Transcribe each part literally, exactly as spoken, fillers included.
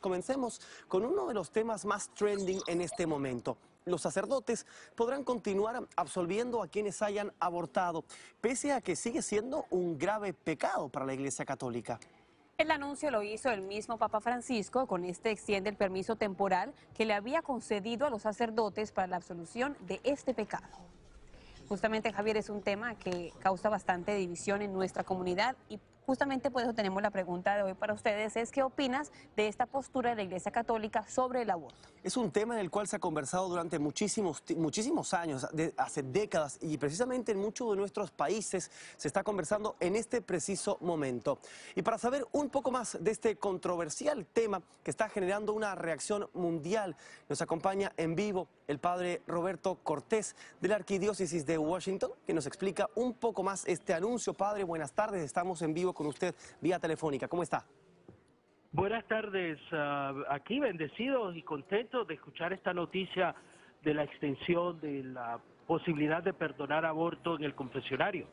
Comencemos con uno de los temas más trending en este momento. Los sacerdotes podrán continuar absolviendo a quienes hayan abortado, pese a que sigue siendo un grave pecado para la Iglesia Católica. El anuncio lo hizo el mismo Papa Francisco. Con este extiende el permiso temporal que le había concedido a los sacerdotes para la absolución de este pecado. Justamente, Javier, es un tema que causa bastante división en nuestra comunidad y justamente por eso tenemos la pregunta de hoy para ustedes, es ¿qué opinas de esta postura de la Iglesia Católica sobre el aborto? Es un tema en el cual se ha conversado durante muchísimos, muchísimos años, de, hace décadas, y precisamente en muchos de nuestros países se está conversando en este preciso momento. Y para saber un poco más de este controversial tema que está generando una reacción mundial, nos acompaña en vivo el padre Roberto Cortés de la Arquidiócesis de Washington, que nos explica un poco más este anuncio. Padre, buenas tardes, estamos en vivo con usted vía telefónica. ¿Cómo está? Buenas tardes, uh, aquí bendecidos y contentos de escuchar esta noticia de la extensión de la posibilidad de perdonar aborto en el confesionario.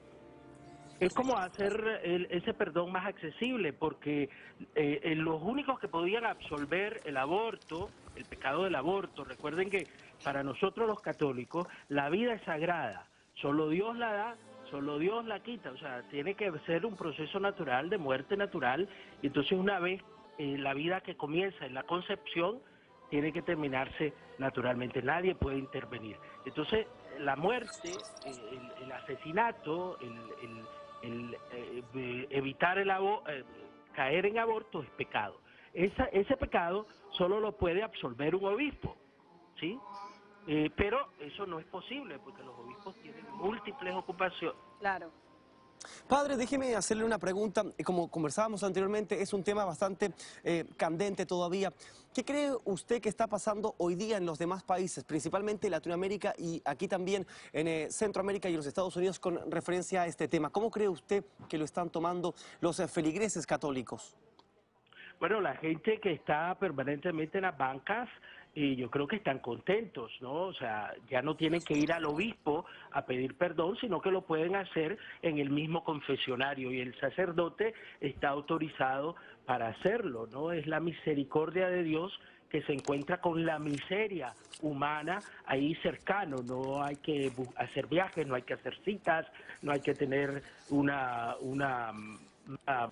Es como hacer el, ese perdón más accesible, porque eh, eh, los únicos que podían absolver el aborto, el pecado del aborto, recuerden que para nosotros los católicos la vida es sagrada, solo Dios la da, solo Dios la quita, o sea, tiene que ser un proceso natural, de muerte natural, y entonces una vez eh, la vida que comienza en la concepción tiene que terminarse naturalmente, nadie puede intervenir. Entonces la muerte, eh, el, el asesinato, el, el, el eh, evitar el abo eh, caer en aborto es pecado. Esa, ese pecado solo lo puede absolver un obispo, ¿sí? Eh, pero eso no es posible porque los obispos tienen múltiples ocupaciones. Claro. Padre, déjeme hacerle una pregunta. Como conversábamos anteriormente, es un tema bastante eh, candente todavía. ¿Qué cree usted que está pasando hoy día en los demás países, principalmente en Latinoamérica y aquí también en eh, Centroamérica y los Estados Unidos con referencia a este tema? ¿Cómo cree usted que lo están tomando los eh, feligreses católicos? Bueno, la gente que está permanentemente en las bancas, y yo creo que están contentos, ¿no? O sea, ya no tienen que ir al obispo a pedir perdón, sino que lo pueden hacer en el mismo confesionario y el sacerdote está autorizado para hacerlo, ¿no? Es la misericordia de Dios que se encuentra con la miseria humana ahí cercano, no hay que hacer viajes, no hay que hacer citas, no hay que tener una... una, una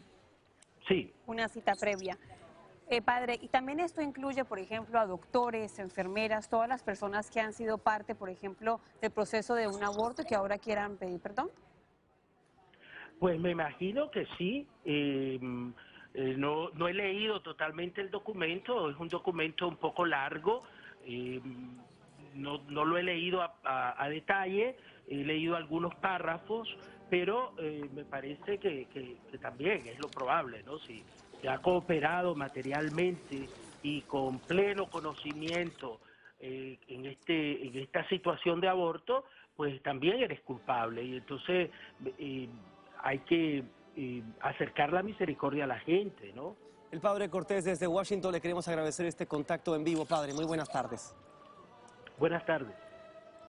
sí. Una cita previa. Eh, padre, y también esto incluye, por ejemplo, a doctores, enfermeras, todas las personas que han sido parte, por ejemplo, del proceso de un aborto y que ahora quieran pedir perdón. Pues me imagino que sí. Eh, eh, no, no he leído totalmente el documento, es un documento un poco largo. Eh, no, no lo he leído a, a, a detalle, he leído algunos párrafos, pero eh, me parece que, que, que también es lo probable, ¿no? Si se ha cooperado materialmente y con pleno conocimiento eh, en, este, en esta situación de aborto, pues también eres culpable. Y entonces eh, hay que eh, acercar la misericordia a la gente, ¿no? El padre Cortés desde Washington, le queremos agradecer este contacto en vivo, padre. Muy buenas tardes. Buenas tardes.